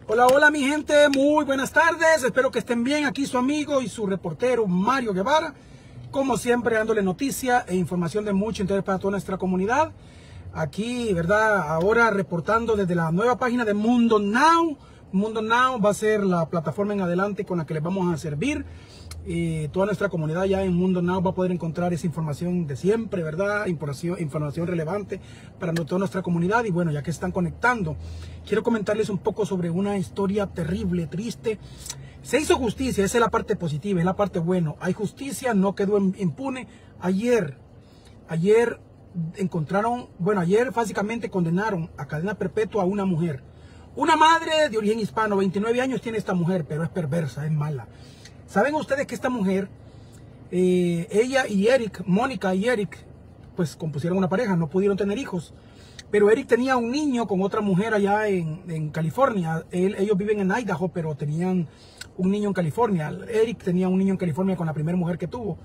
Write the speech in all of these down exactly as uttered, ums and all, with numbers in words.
Hola, hola mi gente, muy buenas tardes, espero que estén bien. Aquí su amigo y su reportero Mario Guevara, como siempre dándole noticia e información de mucho interés para toda nuestra comunidad. Aquí, ¿verdad? Ahora reportando desde la nueva página de Mundo Now. Mundo Now va a ser la plataforma en adelante con la que les vamos a servir. Y toda nuestra comunidad ya en Mundo Now va a poder encontrar esa información de siempre, ¿verdad? Información, información relevante para toda nuestra comunidad. Y bueno, ya que están conectando, quiero comentarles un poco sobre una historia terrible, triste. Se hizo justicia, esa es la parte positiva, es la parte buena. Hay justicia, no quedó impune. Ayer, ayer encontraron, bueno, ayer básicamente condenaron a cadena perpetua a una mujer. Una madre de origen hispano, veintinueve años tiene esta mujer, pero es perversa, es mala. ¿Saben ustedes que esta mujer, eh, ella y Eric, Mónica y Eric, pues compusieron una pareja, no pudieron tener hijos? Pero Eric tenía un niño con otra mujer allá en, en California. Él, ellos viven en Idaho, pero tenían un niño en California. Eric tenía un niño en California con la primera mujer que tuvo.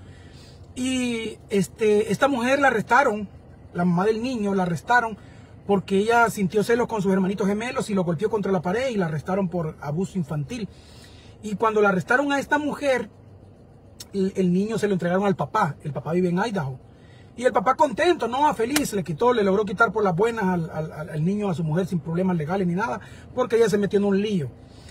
Y este, esta mujer la arrestaron, la mamá del niño la arrestaron porque ella sintió celos con sus hermanitos gemelos y lo golpeó contra la pared y la arrestaron por abuso infantil. Y cuando la arrestaron a esta mujer, el, el niño se lo entregaron al papá. El papá vive en Idaho. Y el papá contento, no, feliz, le quitó, le logró quitar por las buenas al, al, al niño, a su mujer, sin problemas legales ni nada, porque ella se metió en un lío.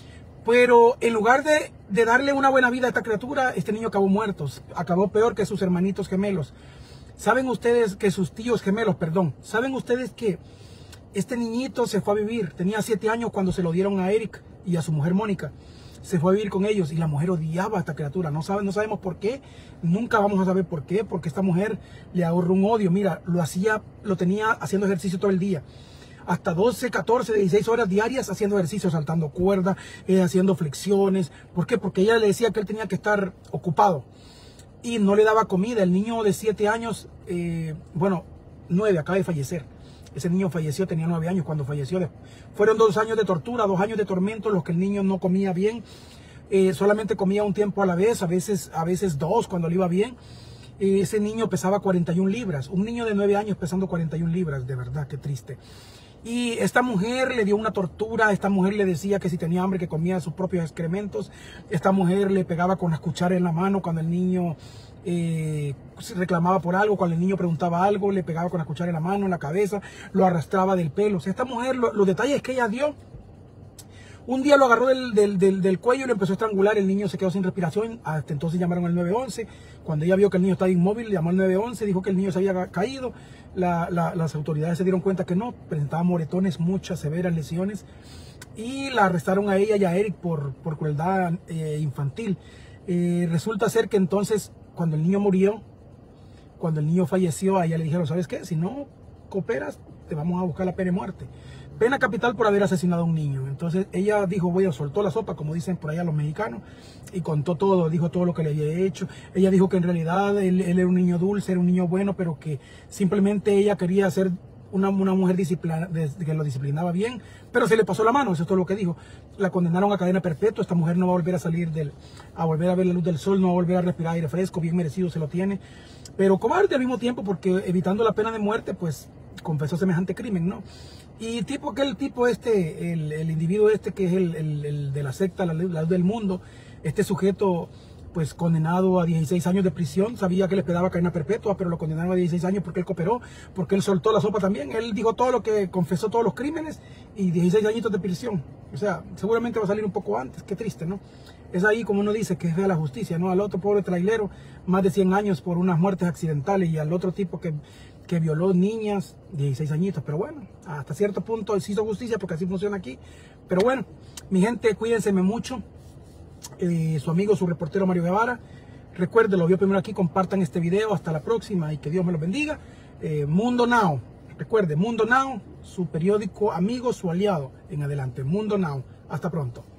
Pero en lugar de, de darle una buena vida a esta criatura, este niño acabó muerto. Acabó peor que sus hermanitos gemelos. ¿Saben ustedes que sus tíos gemelos, perdón, saben ustedes que este niñito se fue a vivir? Tenía siete años cuando se lo dieron a Eric y a su mujer Mónica. Se fue a vivir con ellos y la mujer odiaba a esta criatura. No, sabe, no sabemos por qué, nunca vamos a saber por qué, porque esta mujer le ahorró un odio. Mira, lo hacía, lo tenía haciendo ejercicio todo el día. Hasta doce, catorce, dieciséis horas diarias haciendo ejercicio, saltando cuerda, eh, haciendo flexiones. ¿Por qué? Porque ella le decía que él tenía que estar ocupado y no le daba comida. El niño de siete años, eh, bueno, nueve, acaba de fallecer. Ese niño falleció, tenía nueve años cuando falleció. Fueron dos años de tortura, dos años de tormento, los que el niño no comía bien. Eh, solamente comía un tiempo a la vez, a veces, a veces dos cuando le iba bien. Eh, ese niño pesaba cuarenta y una libras. Un niño de nueve años pesando cuarenta y una libras, de verdad, qué triste. Y esta mujer le dio una tortura. Esta mujer le decía que si tenía hambre que comía sus propios excrementos. Esta mujer le pegaba con las cucharas en la mano cuando el niño eh, reclamaba por algo. Cuando el niño preguntaba algo, le pegaba con la cuchara en la mano, en la cabeza, lo arrastraba del pelo. O sea, esta mujer, lo, los detalles que ella dio. Un día lo agarró del, del, del, del cuello y lo empezó a estrangular. El niño se quedó sin respiración. Hasta entonces llamaron al nueve once. Cuando ella vio que el niño estaba inmóvil, llamó al nueve once. Dijo que el niño se había caído. La, la, las autoridades se dieron cuenta que no. Presentaba moretones, muchas severas lesiones. Y la arrestaron a ella y a Eric por, por crueldad eh, infantil. Eh, resulta ser que entonces, cuando el niño murió, cuando el niño falleció, a ella le dijeron, ¿sabes qué? Si no cooperas, te vamos a buscar la pena de muerte. Pena capital por haber asesinado a un niño. Entonces ella dijo, voy a soltó la sopa, como dicen por allá los mexicanos, y contó todo, dijo todo lo que le había hecho. Ella dijo que en realidad él, él era un niño dulce, era un niño bueno, pero que simplemente ella quería ser una, una mujer disciplina, que lo disciplinaba bien, pero se le pasó la mano, eso es todo lo que dijo. La condenaron a cadena perpetua. Esta mujer no va a volver a salir del, a volver a ver la luz del sol, no va a volver a respirar aire fresco, bien merecido se lo tiene, pero cobarde al mismo tiempo, porque evitando la pena de muerte, pues confesó semejante crimen, ¿no? Y tipo aquel tipo este, el, el individuo este que es el, el, el de la secta, la, la luz del mundo, este sujeto pues condenado a dieciséis años de prisión, sabía que le esperaba cadena perpetua, pero lo condenaron a dieciséis años porque él cooperó, porque él soltó la sopa también. Él dijo todo lo que, confesó todos los crímenes y dieciséis añitos de prisión. O sea, seguramente va a salir un poco antes, qué triste, ¿no? Es ahí como uno dice que es de la justicia, ¿no? Al otro pobre trailero, más de cien años por unas muertes accidentales, y al otro tipo que, que violó niñas, dieciséis añitos. Pero bueno, hasta cierto punto se hizo justicia porque así funciona aquí. Pero bueno, mi gente, cuídense mucho. Eh, su amigo, su reportero Mario Guevara. Recuerden, lo vio primero aquí, compartan este video. Hasta la próxima y que Dios me los bendiga. Eh, Mundo Now. Recuerde, Mundo Now, su periódico amigo, su aliado en adelante. Mundo Now. Hasta pronto.